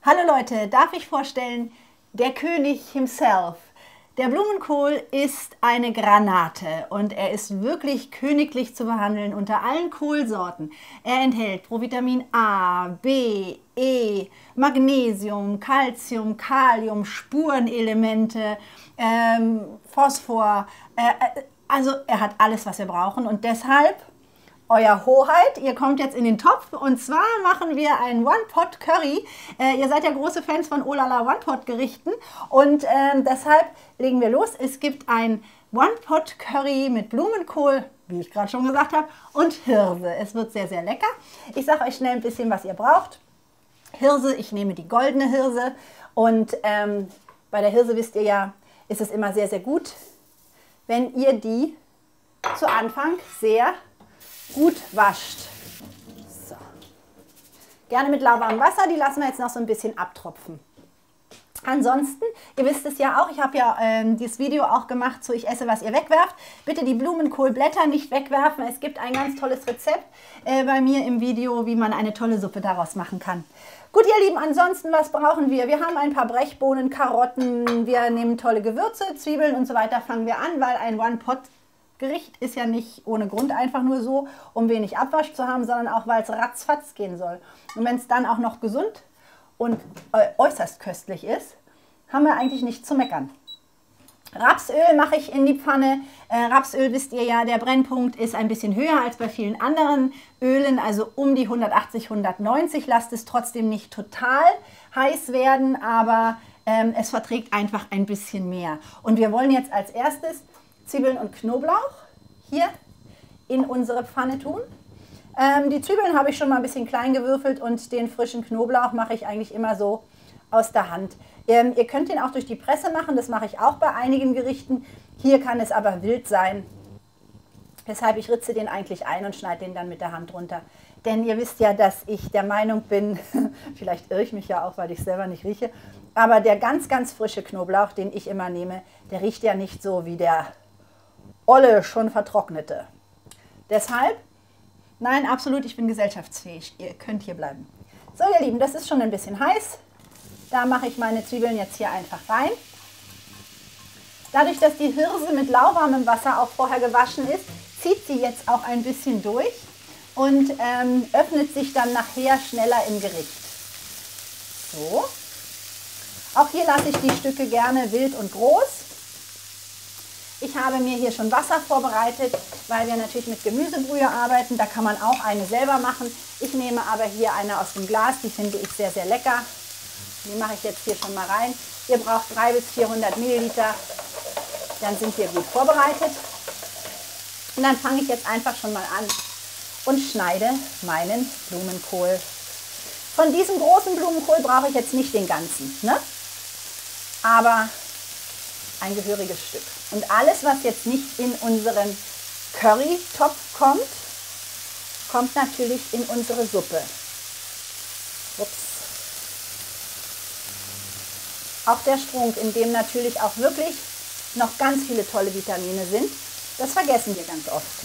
Hallo Leute, darf ich vorstellen, der König himself. Der Blumenkohl ist eine Granate und er ist wirklich königlich zu behandeln unter allen Kohlsorten. Er enthält Provitamin A, B, E, Magnesium, Calcium, Kalium, Spurenelemente, Phosphor. Also er hat alles, was wir brauchen und deshalb, Euer Hoheit, ihr kommt jetzt in den Topf und zwar machen wir ein One-Pot-Curry. Ihr seid ja große Fans von Olala One-Pot-Gerichten und deshalb legen wir los. Es gibt ein One-Pot-Curry mit Blumenkohl, wie ich gerade schon gesagt habe, und Hirse. Es wird sehr, sehr lecker. Ich sage euch schnell ein bisschen, was ihr braucht. Hirse, ich nehme die goldene Hirse und bei der Hirse, wisst ihr ja, ist es immer sehr, sehr gut, wenn ihr die zu Anfang sehr gut wascht. So. Gerne mit lauwarmem Wasser, die lassen wir jetzt noch so ein bisschen abtropfen. Ansonsten, ihr wisst es ja auch, ich habe ja dieses Video auch gemacht, so ich esse, was ihr wegwerft. Bitte die Blumenkohlblätter nicht wegwerfen. Es gibt ein ganz tolles Rezept bei mir im Video, wie man eine tolle Suppe daraus machen kann. Gut, ihr Lieben, ansonsten, was brauchen wir? Wir haben ein paar Brechbohnen, Karotten, wir nehmen tolle Gewürze, Zwiebeln und so weiter. Fangen wir an, weil ein One-Pot-Gericht ist ja nicht ohne Grund einfach nur so, um wenig Abwasch zu haben, sondern auch, weil es ratzfatz gehen soll. Und wenn es dann auch noch gesund und äußerst köstlich ist, haben wir eigentlich nichts zu meckern. Rapsöl mache ich in die Pfanne. Rapsöl, wisst ihr ja, der Brennpunkt ist ein bisschen höher als bei vielen anderen Ölen, also um die 180, 190. Lasst es trotzdem nicht total heiß werden, aber es verträgt einfach ein bisschen mehr. Und wir wollen jetzt als erstes Zwiebeln und Knoblauch hier in unsere Pfanne tun. Die Zwiebeln habe ich schon mal ein bisschen klein gewürfelt und den frischen Knoblauch mache ich eigentlich immer so aus der Hand. Ihr könnt den auch durch die Presse machen, das mache ich auch bei einigen Gerichten. Hier kann es aber wild sein. Deshalb, ich ritze den eigentlich ein und schneide den dann mit der Hand runter. Denn ihr wisst ja, dass ich der Meinung bin, vielleicht irre ich mich ja auch, weil ich selber nicht rieche, aber der ganz, ganz frische Knoblauch, den ich immer nehme, der riecht ja nicht so wie der olle, schon vertrocknete. Deshalb, nein, absolut, ich bin gesellschaftsfähig. Ihr könnt hier bleiben. So, ihr Lieben, das ist schon ein bisschen heiß. Da mache ich meine Zwiebeln jetzt hier einfach rein. Dadurch, dass die Hirse mit lauwarmem Wasser auch vorher gewaschen ist, zieht sie jetzt auch ein bisschen durch und öffnet sich dann nachher schneller im Gericht. So. Auch hier lasse ich die Stücke gerne wild und groß. Ich habe mir hier schon Wasser vorbereitet, weil wir natürlich mit Gemüsebrühe arbeiten. Da kann man auch eine selber machen. Ich nehme aber hier eine aus dem Glas, die finde ich sehr, sehr lecker. Die mache ich jetzt hier schon mal rein. Ihr braucht 300 bis 400 Milliliter, dann sind wir gut vorbereitet. Und dann fange ich jetzt einfach schon mal an und schneide meinen Blumenkohl. Von diesem großen Blumenkohl brauche ich jetzt nicht den ganzen, ne? Aber ein gehöriges Stück. Und alles, was jetzt nicht in unseren Currytopf kommt, kommt natürlich in unsere Suppe. Ups. Auch der Strunk, in dem natürlich auch wirklich noch ganz viele tolle Vitamine sind, das vergessen wir ganz oft.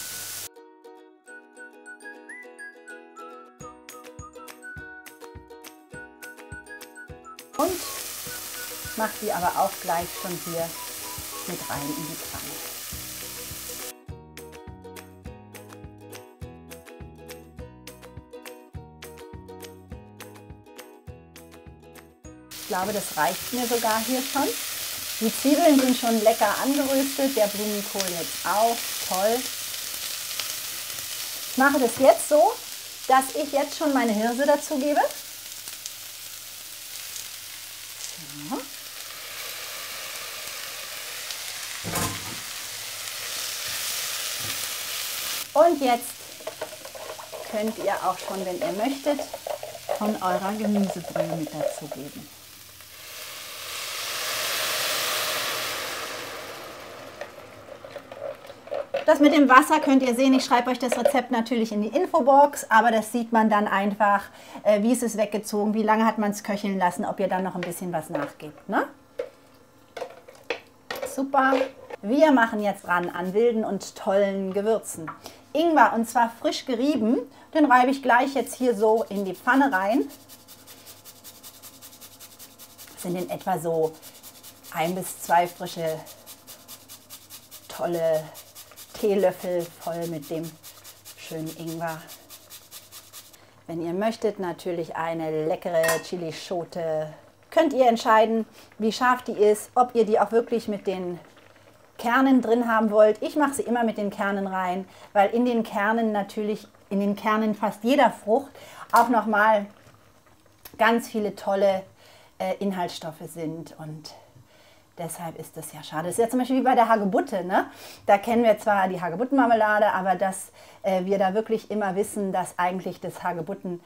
Und mache die aber auch gleich schon hier mit rein in die Pfanne. Ich glaube, das reicht mir sogar hier schon. Die Zwiebeln sind schon lecker angeröstet, der Blumenkohl jetzt auch, toll. Ich mache das jetzt so, dass ich jetzt schon meine Hirse dazu gebe. So. Und jetzt könnt ihr auch schon, wenn ihr möchtet, von eurer Gemüsebrühe mit dazu geben. Das mit dem Wasser könnt ihr sehen, ich schreibe euch das Rezept natürlich in die Infobox, aber das sieht man dann einfach, wie ist es weggezogen, wie lange hat man es köcheln lassen, ob ihr dann noch ein bisschen was nachgebt. Ne? Super, wir machen jetzt ran an wilden und tollen Gewürzen. Ingwer, und zwar frisch gerieben, den reibe ich gleich jetzt hier so in die Pfanne rein. sind in etwa so 1 bis 2 frische, tolle Teelöffel voll mit dem schönen Ingwer. Wenn ihr möchtet, natürlich eine leckere Chilischote. Könnt ihr entscheiden, wie scharf die ist, ob ihr die auch wirklich mit den Kernen drin haben wollt. Ich mache sie immer mit den Kernen rein, weil in den Kernen natürlich, in den Kernen fast jeder Frucht auch nochmal ganz viele tolle Inhaltsstoffe sind und deshalb ist das ja schade. Das ist ja zum Beispiel wie bei der Hagebutte, ne? Da kennen wir zwar die Hagebuttenmarmelade, aber dass wir da wirklich immer wissen, dass eigentlich das Hagebutten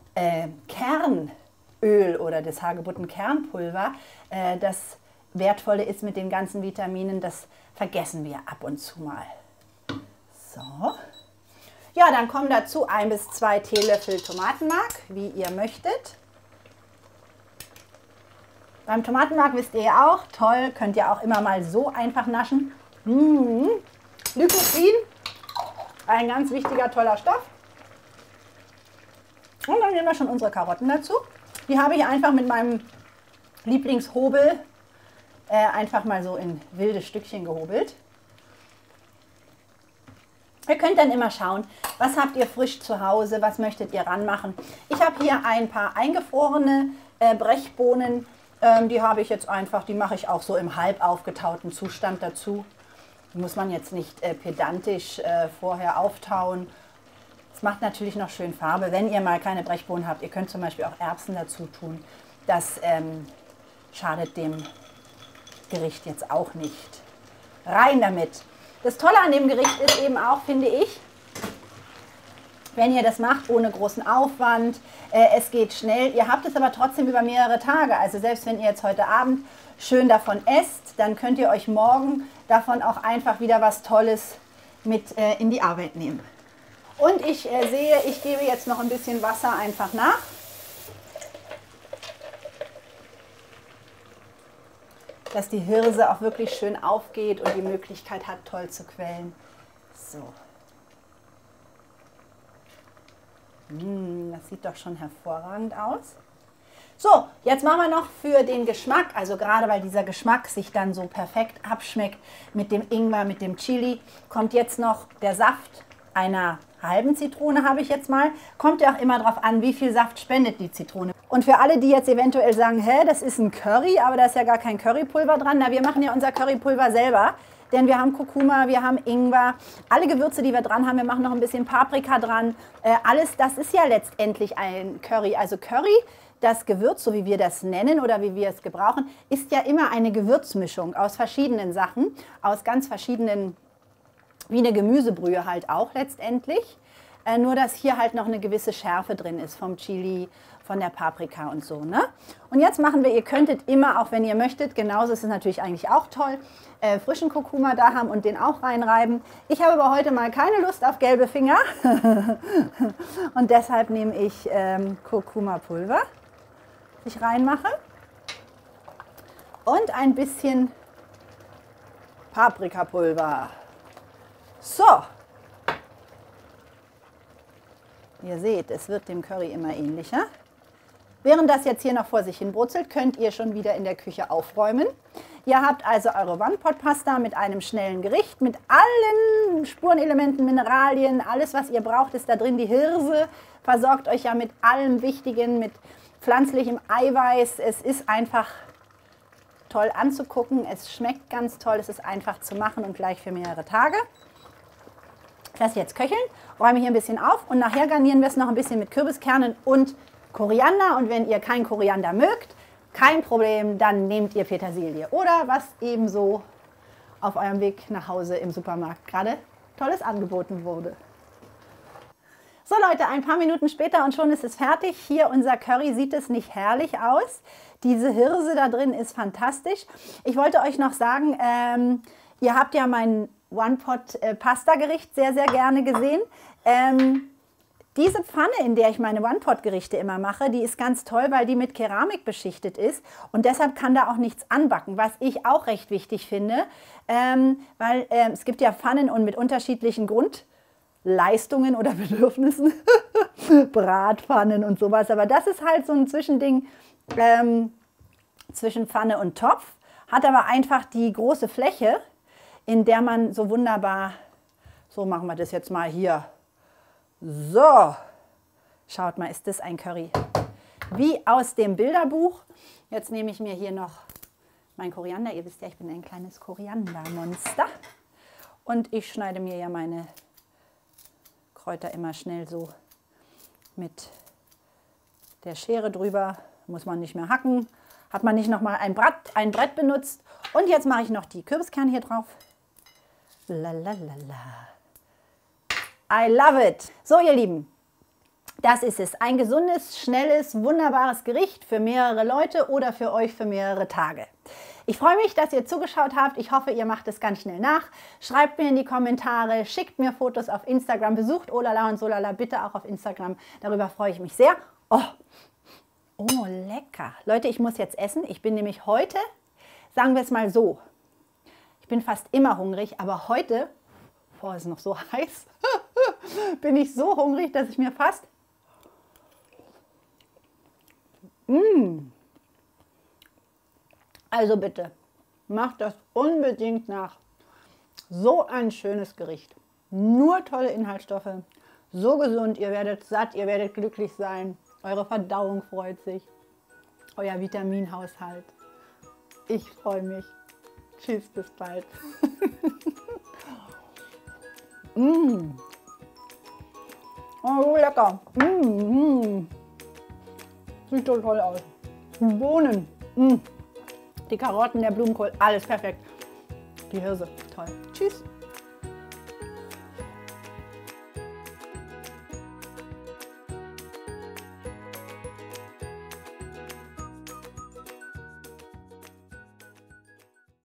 Kernöl oder das Hagebutten-Kernpulver das Wertvolle ist mit den ganzen Vitaminen, das vergessen wir ab und zu mal. So. Ja, dann kommen dazu 1 bis 2 Teelöffel Tomatenmark, wie ihr möchtet. Beim Tomatenmark wisst ihr ja auch, toll, könnt ihr auch immer mal so einfach naschen. Lycopin, ein ganz wichtiger, toller Stoff. Und dann nehmen wir schon unsere Karotten dazu. Die habe ich einfach mit meinem Lieblingshobel einfach mal so in wilde Stückchen gehobelt. Ihr könnt dann immer schauen, was habt ihr frisch zu Hause, was möchtet ihr ranmachen. Ich habe hier ein paar eingefrorene Brechbohnen, die habe ich jetzt einfach, die mache ich auch so im halb aufgetauten Zustand dazu. Die muss man jetzt nicht pedantisch vorher auftauen. Es macht natürlich noch schön Farbe, wenn ihr mal keine Brechbohnen habt. Ihr könnt zum Beispiel auch Erbsen dazu tun. Das schadet dem Gericht jetzt auch nicht. Rein damit! Das Tolle an dem Gericht ist eben auch, finde ich, wenn ihr das macht ohne großen Aufwand, es geht schnell, ihr habt es aber trotzdem über mehrere Tage. Also selbst wenn ihr jetzt heute Abend schön davon esst, dann könnt ihr euch morgen davon auch einfach wieder was Tolles mit in die Arbeit nehmen. Und ich sehe, ich gebe jetzt noch ein bisschen Wasser einfach nach. Dass die Hirse auch wirklich schön aufgeht und die Möglichkeit hat, toll zu quellen. So. Das sieht doch schon hervorragend aus. So, jetzt machen wir noch für den Geschmack, also gerade weil dieser Geschmack sich dann so perfekt abschmeckt mit dem Ingwer, mit dem Chili, kommt jetzt noch der Saft einer halben Zitrone, habe ich jetzt mal. Kommt ja auch immer darauf an, wie viel Saft spendet die Zitrone. Und für alle, die jetzt eventuell sagen, hä, das ist ein Curry, aber da ist ja gar kein Currypulver dran. Na, wir machen ja unser Currypulver selber, denn wir haben Kurkuma, wir haben Ingwer, alle Gewürze, die wir dran haben. Wir machen noch ein bisschen Paprika dran. Alles, das ist ja letztendlich ein Curry. Also Curry, das Gewürz, so wie wir das nennen oder wie wir es gebrauchen, ist ja immer eine Gewürzmischung aus verschiedenen Sachen, aus ganz verschiedenen, wie eine Gemüsebrühe halt auch letztendlich. Nur, dass hier halt noch eine gewisse Schärfe drin ist vom Chili, von der Paprika und so. Ne? Und jetzt machen wir, ihr könntet immer, auch wenn ihr möchtet, genauso ist es natürlich eigentlich auch toll, frischen Kurkuma da haben und den auch reinreiben. Ich habe aber heute mal keine Lust auf gelbe Finger und deshalb nehme ich Kurkuma-Pulver, das ich reinmache und ein bisschen Paprikapulver. So, ihr seht, es wird dem Curry immer ähnlicher. Während das jetzt hier noch vor sich hin brutzelt, könnt ihr schon wieder in der Küche aufräumen. Ihr habt also eure One-Pot-Pasta mit einem schnellen Gericht, mit allen Spurenelementen, Mineralien, alles was ihr braucht ist da drin. Die Hirse versorgt euch ja mit allem Wichtigen, mit pflanzlichem Eiweiß. Es ist einfach toll anzugucken, es schmeckt ganz toll, es ist einfach zu machen und gleich für mehrere Tage. Ich lasse jetzt köcheln, räume hier ein bisschen auf und nachher garnieren wir es noch ein bisschen mit Kürbiskernen und Koriander. Und wenn ihr kein Koriander mögt, kein Problem, dann nehmt ihr Petersilie oder was ebenso auf eurem Weg nach Hause im Supermarkt gerade Tolles angeboten wurde. So Leute, ein paar Minuten später und schon ist es fertig. Hier unser Curry, sieht es nicht herrlich aus? Diese Hirse da drin ist fantastisch. Ich wollte euch noch sagen, ihr habt ja mein One-Pot-Pasta-Gericht sehr, sehr gerne gesehen. Diese Pfanne, in der ich meine One-Pot-Gerichte immer mache, die ist ganz toll, weil die mit Keramik beschichtet ist und deshalb kann da auch nichts anbacken, was ich auch recht wichtig finde, weil es gibt ja Pfannen und mit unterschiedlichen Grundleistungen oder Bedürfnissen, Bratpfannen und sowas, aber das ist halt so ein Zwischending, zwischen Pfanne und Topf, hat aber einfach die große Fläche, in der man so wunderbar, so machen wir das jetzt mal hier. So, schaut mal, ist das ein Curry. Wie aus dem Bilderbuch. Jetzt nehme ich mir hier noch mein Koriander. Ihr wisst ja, ich bin ein kleines Koriandermonster. Und ich schneide mir ja meine Kräuter immer schnell so mit der Schere drüber. Muss man nicht mehr hacken. Hat man nicht nochmal ein Brett benutzt. Und jetzt mache ich noch die Kürbiskerne hier drauf. Lalalala. I love it. So, ihr Lieben, das ist es. Ein gesundes, schnelles, wunderbares Gericht für mehrere Leute oder für euch für mehrere Tage. Ich freue mich, dass ihr zugeschaut habt. Ich hoffe, ihr macht es ganz schnell nach. Schreibt mir in die Kommentare, schickt mir Fotos auf Instagram. Besucht Olala und Solala bitte auch auf Instagram. Darüber freue ich mich sehr. Oh, lecker. Leute, ich muss jetzt essen. Ich bin nämlich heute, sagen wir es mal so, ich bin fast immer hungrig, aber heute, es ist noch so heiß, bin ich so hungrig, dass ich mir fast... Also bitte, macht das unbedingt nach. So ein schönes Gericht. Nur tolle Inhaltsstoffe, so gesund, ihr werdet satt, ihr werdet glücklich sein. Eure Verdauung freut sich. Euer Vitaminhaushalt. Ich freue mich. Tschüss, bis bald. Oh, lecker. Sieht so toll aus. Die Bohnen. Die Karotten, der Blumenkohl, alles perfekt. Die Hirse, toll. Tschüss.